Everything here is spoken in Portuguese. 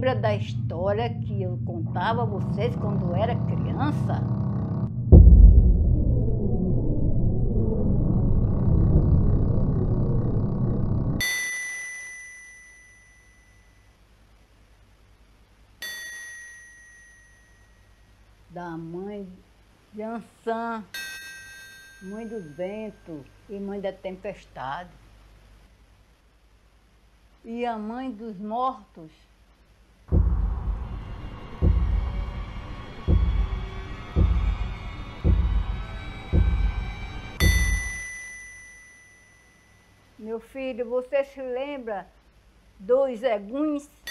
lembra da história que eu contava a vocês quando eu era criança? Da mãe de Ansã, mãe do vento e mãe da tempestade. E a mãe dos mortos. Meu filho, você se lembra dos eguns?